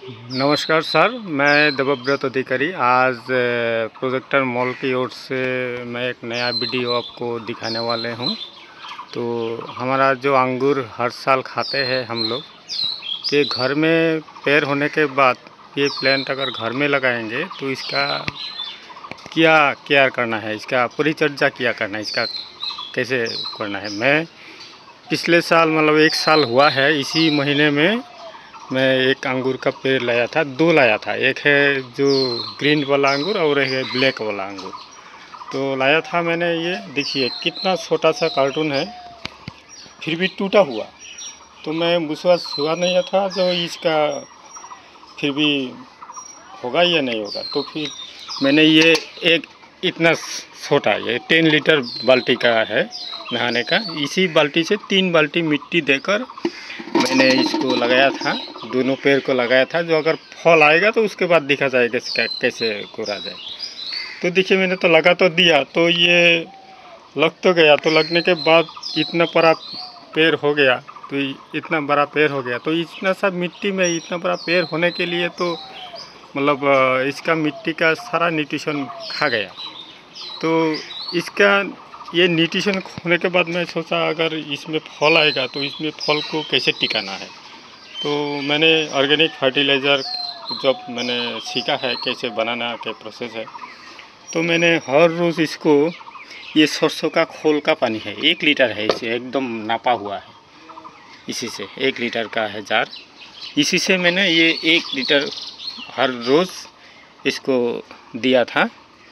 नमस्कार सर, मैं देवव्रत अधिकारी। आज प्रोजेक्टर मॉल की ओर से मैं एक नया वीडियो आपको दिखाने वाले हूं। तो हमारा जो अंगूर हर साल खाते हैं हम लोग, ये घर में पेड़ होने के बाद ये प्लांट अगर घर में लगाएंगे तो इसका क्या केयर करना है, इसका परिचर्या क्या करना है, इसका कैसे करना है। मैं पिछले साल मतलब 1 साल हुआ है, इसी महीने में मैं एक अंगूर का पेड़ लाया था, 2 लाया था। एक है जो ग्रीन वाला अंगूर और एक है ब्लैक वाला अंगूर। तो लाया था मैंने, ये देखिए कितना छोटा सा कार्टून है, फिर भी टूटा हुआ। तो मैं विश्वास हुआ नहीं था जो इसका फिर भी होगा या नहीं होगा। तो फिर मैंने ये एक इतना छोटा, ये 10 लीटर बाल्टी का है नहाने का, इसी बाल्टी से 3 बाल्टी मिट्टी देकर मैंने इसको लगाया था, दोनों पेड़ को लगाया था। जो अगर फल आएगा तो उसके बाद देखा जाएगा कैसे कोरा जाए। तो देखिए मैंने तो लगा तो दिया, तो ये लग तो गया। तो लगने के बाद इतना बड़ा पेड़ हो गया, तो इतना बड़ा पेड़ हो गया। तो इतना सा मिट्टी में इतना बड़ा पेड़ होने के लिए तो मतलब इसका मिट्टी का सारा न्यूट्रिशन खा गया। तो इसका ये न्यूट्रिशन होने के बाद मैं सोचा अगर इसमें फल आएगा तो इसमें फल को कैसे टिकाना है। तो मैंने ऑर्गेनिक फर्टिलाइज़र जब मैंने सीखा है कैसे बनाना के प्रोसेस है, तो मैंने हर रोज़ इसको, ये सरसों का खोल का पानी है, 1 लीटर है, इसे एकदम नापा हुआ है, इसी से 1 लीटर का है जार, इसी से मैंने ये 1 लीटर हर रोज़ इसको दिया था।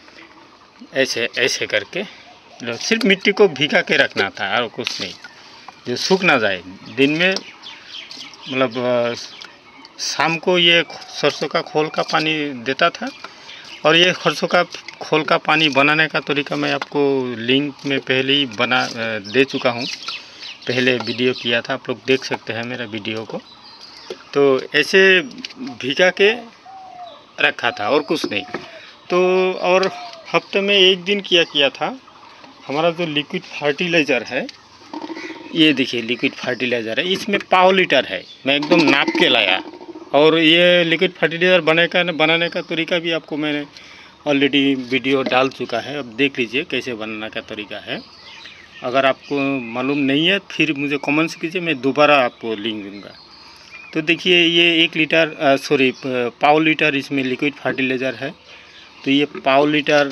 ऐसे ऐसे करके सिर्फ मिट्टी को भिगा के रखना था और कुछ नहीं, जो सूख ना जाए। दिन में मतलब शाम को ये सरसों का खोल का पानी देता था। और ये सरसों का खोल का पानी बनाने का तरीका मैं आपको लिंक में पहले ही दे चुका हूँ, पहले वीडियो किया था, आप लोग देख सकते हैं मेरा वीडियो को। तो ऐसे भिगा के रखा था और कुछ नहीं। तो और हफ्ते में 1 दिन किया था। हमारा जो लिक्विड फर्टिलाइज़र है, ये देखिए लिक्विड फर्टिलाइज़र है, इसमें पाव लीटर है, मैं एकदम नाप के लाया। और ये लिक्विड फर्टिलाइज़र बनाने का तरीका भी आपको मैंने ऑलरेडी वीडियो डाल चुका है, अब देख लीजिए कैसे बनाने का तरीका है। अगर आपको मालूम नहीं है फिर मुझे कमेंट्स कीजिए, मैं दोबारा आपको लिंक दूँगा। तो देखिए ये 1 लीटर पाव लीटर इसमें लिक्विड फर्टिलाइज़र है। तो ये पाव लीटर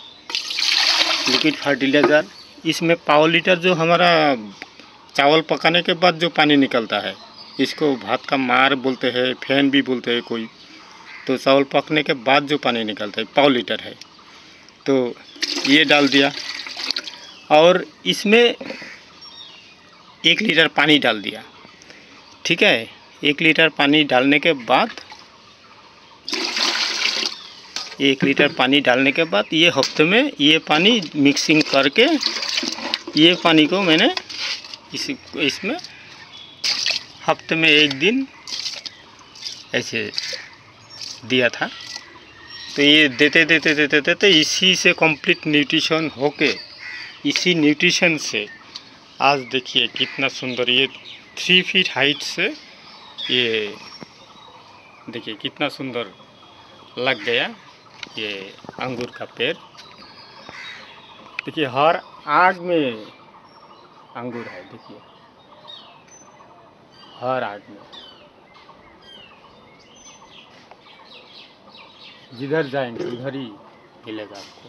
लिक्विड फर्टिलाइज़र, इसमें पाव लीटर जो हमारा चावल पकाने के बाद जो पानी निकलता है, इसको भात का मार बोलते हैं, फैन भी बोलते हैं कोई। तो चावल पकने के बाद जो पानी निकलता है पाव लीटर है, तो ये डाल दिया। और इसमें 1 लीटर पानी डाल दिया, ठीक है। 1 लीटर पानी डालने के बाद 1 लीटर पानी डालने के बाद ये हफ्ते में ये पानी मिक्सिंग करके, ये पानी को मैंने इसमें हफ्ते में 1 दिन ऐसे दिया था। तो ये देते इसी से कंप्लीट न्यूट्रिशन होके, इसी न्यूट्रिशन से आज देखिए कितना सुंदर, ये 3 फीट हाइट से ये देखिए कितना सुंदर लग गया ये अंगूर का पेड़। देखिए हर आग में अंगूर है, देखिए हर आग में, जिधर जाएंगे उधर ही मिलेगा आपको।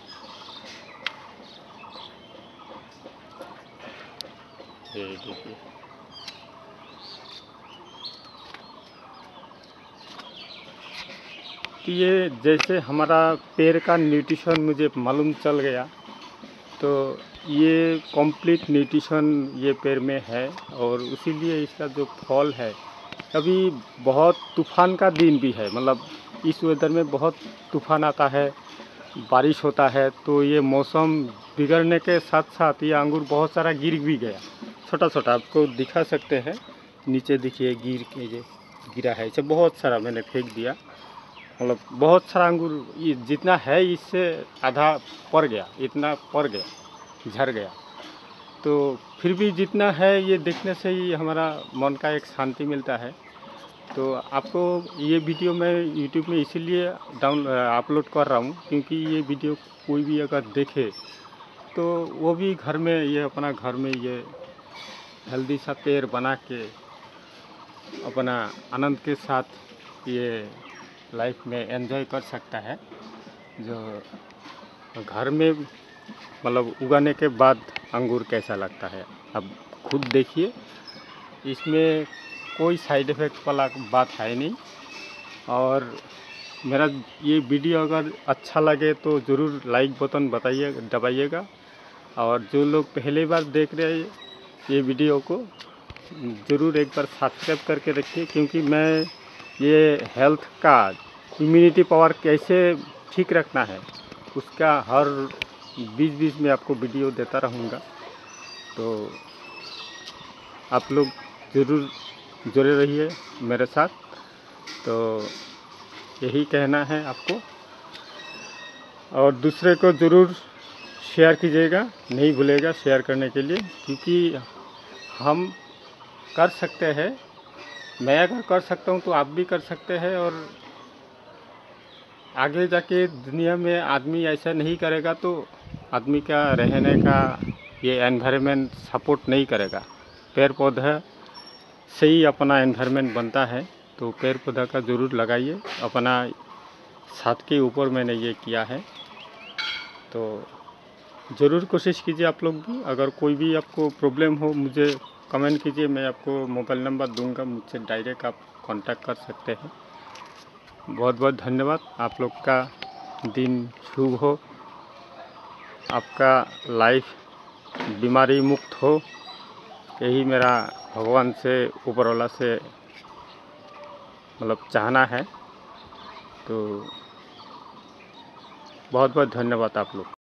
ये देखिए तो ये जैसे हमारा पेड़ का न्यूट्रिशन मुझे मालूम चल गया, तो ये कंप्लीट न्यूट्रिशन ये पेड़ में है। और इसीलिए इसका जो फल है, अभी बहुत तूफ़ान का दिन भी है, मतलब इस वेदर में बहुत तूफ़ान आता है, बारिश होता है। तो ये मौसम बिगड़ने के साथ साथ ये अंगूर बहुत सारा गिर भी गया, छोटा छोटा आपको दिखा सकते हैं। नीचे देखिए गिरा है, इसे बहुत सारा मैंने फेंक दिया, मतलब बहुत सारा अंगूर, ये जितना है इससे आधा पड़ गया, इतना पड़ गया, झड़ गया। तो फिर भी जितना है ये देखने से ही हमारा मन का एक शांति मिलता है। तो आपको ये वीडियो मैं यूट्यूब में इसीलिए अपलोड कर रहा हूँ क्योंकि ये वीडियो कोई भी अगर देखे तो वो भी घर में ये अपना घर में ये हेल्दी सा पेड़ बना के अपना आनंद के साथ ये लाइफ में एंजॉय कर सकता है। जो घर में मतलब उगाने के बाद अंगूर कैसा लगता है अब खुद देखिए, इसमें कोई साइड इफ़ेक्ट वाला बात है नहीं। और मेरा ये वीडियो अगर अच्छा लगे तो ज़रूर लाइक बटन दबाइएगा। और जो लोग पहली बार देख रहे हैं ये वीडियो को ज़रूर एक बार सब्सक्राइब करके रखिए, क्योंकि मैं ये हेल्थ का इम्यूनिटी पावर कैसे ठीक रखना है उसका हर बीच में आपको वीडियो देता रहूँगा। तो आप लोग ज़रूर जुड़े रहिए मेरे साथ। तो यही कहना है आपको, और दूसरे को ज़रूर शेयर कीजिएगा, नहीं भूलेगा शेयर करने के लिए, क्योंकि हम कर सकते हैं। मैं अगर कर सकता हूँ तो आप भी कर सकते हैं। और आगे जाके दुनिया में आदमी ऐसा नहीं करेगा तो आदमी का रहने का ये एनवायरनमेंट सपोर्ट नहीं करेगा। पेड़ पौधा से ही अपना एनवायरनमेंट बनता है, तो पेड़ पौधा का ज़रूर लगाइए। अपना छत के ऊपर मैंने ये किया है, तो ज़रूर कोशिश कीजिए आप लोग भी। अगर कोई भी आपको प्रॉब्लम हो मुझे कमेंट कीजिए, मैं आपको मोबाइल नंबर दूंगा, मुझसे डायरेक्ट आप कांटेक्ट कर सकते हैं। बहुत बहुत धन्यवाद। आप लोग का दिन शुभ हो, आपका लाइफ बीमारी मुक्त हो, यही मेरा भगवान से ऊपर वाला से मतलब चाहना है। तो बहुत बहुत धन्यवाद आप लोग।